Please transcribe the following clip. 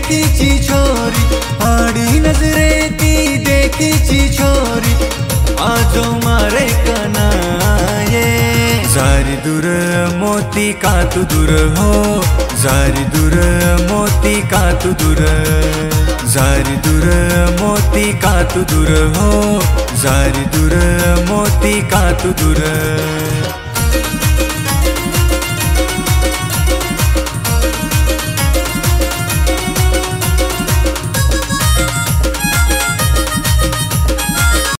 देखी ची छोरी, आड़ी नजरे की देखी ची छोरी, आजो मारे कनाये। जारी दूर मोती का तू दूर हो, जारी दूर मोती का तू दूर, जारी दूर मोती का तू दूर हो, जारी दूर मोती का तू दूर।